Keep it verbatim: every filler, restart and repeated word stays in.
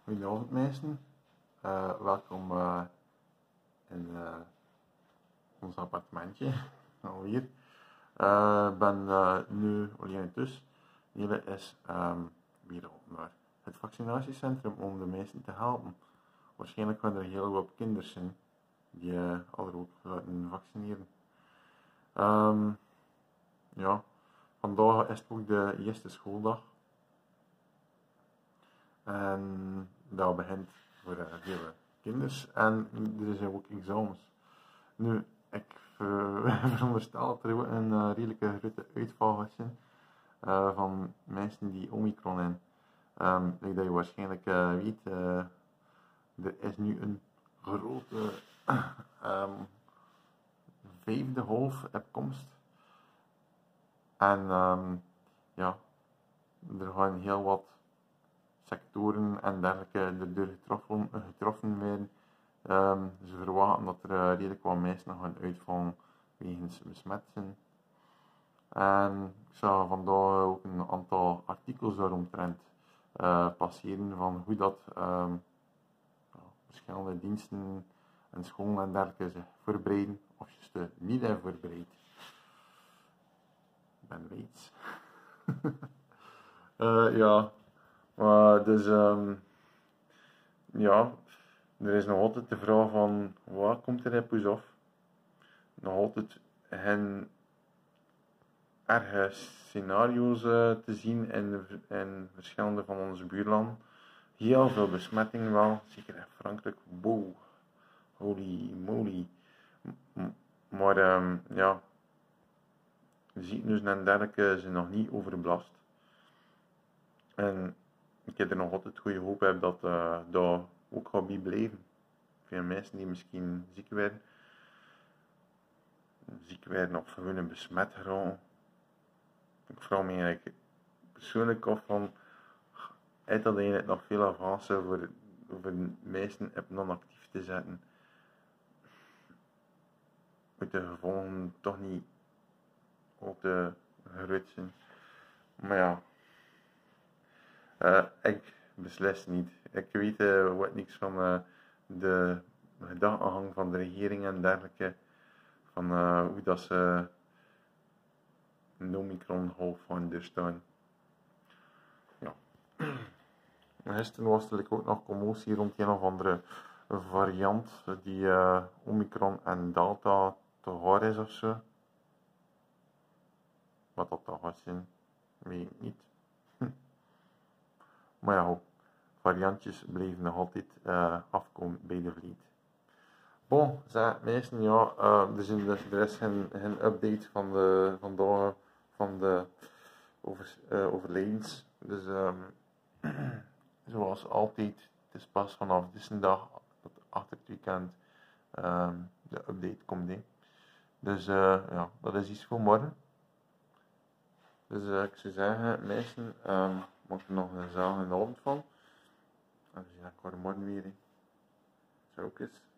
Goedenavond mensen, uh, welkom uh, in uh, ons appartementje alweer. Uh, ik ben uh, nu alleen thuis. Hier is um, weer naar het vaccinatiecentrum om de mensen te helpen. Waarschijnlijk gaan er heel wat kinderen zijn die uh, al ook laten vaccineren. Um, ja, vandaag is het ook de eerste schooldag. En dat begint voor uh, vele kinderen en er zijn ook examens. Nu, ik ver, veronderstel dat er ook een uh, redelijke grote uitval gaat zijn uh, van mensen die Omicron hebben. Um, like dat je waarschijnlijk uh, weet, uh, er is nu een grote um, vijfde golf op komst. En um, ja, er gaan heel wat sectoren en dergelijke erdoor getroffen, getroffen werden. Um, ze verwachten dat er uh, redelijk wat mensen gaan uitvallen wegens besmetting. En ik zag vandaag ook een aantal artikels daaromtrent uh, passeren van hoe dat um, ja, verschillende diensten en scholen en dergelijke zich voorbereiden of je ze niet in voorbereid. Ik ben reeds. uh, ja. Uh, dus um, ja, er is nog altijd de vraag van wat komt er in poes af? Nog altijd geen erge scenario's uh, te zien in, in verschillende van onze buurlanden. Heel veel besmetting wel, zeker in Frankrijk. Wow, holy moly. M maar um, ja, de ziekenhuizen en dergelijke zijn nog niet overbelast. En ik heb er nog altijd goede hoop heb dat uh, dat ook gaat bij blijven. Veel mensen die misschien ziek werden, ziek werden of gewoon besmet geraken. Ik vraag me eigenlijk persoonlijk af van, is dat eigenlijk nog veel avansen voor, voor mensen op non-actief te zetten? Moet de gevolgen toch niet ook te groot zijn. Maar ja. Uh, ik beslis niet. Ik weet uh, wat niks van uh, de gedachtegang van de regering en dergelijke. Van uh, hoe dat ze een Omicron golf gaan doorstaan. Ja. Gisteren was er ook nog commotie rond een of andere variant die uh, Omicron en Delta te horen is of zo. Wat dat dan gaat zijn, weet ik niet. Maar ja, variantjes blijven nog altijd uh, afkomen bij de vliet. Bon, zeg mensen, ja, uh, er, zijn, er is geen, geen update van de vandaag van de over, uh, overlijdens. Dus um, zoals altijd, het is pas vanaf deze dag tot achter het weekend um, de update komt in. Dus uh, ja, dat is iets voor morgen. Dus uh, ik zou zeggen, mensen, um, maak er nog een zalige avond van. En we zien elkaar morgen weer. Zo ook eens.